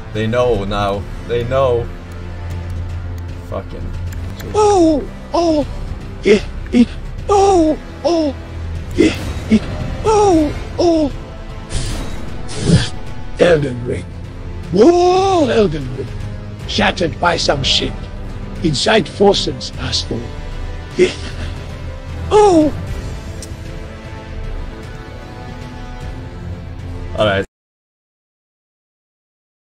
They know now. They know. Fucking. Jesus. Oh, oh, yeah, oh, oh, yeah, oh, oh. Elden Ring. Whoa, Elden Ring. Shattered by some shit. Inside Forsen's asshole. Yeah. Oh. Alright.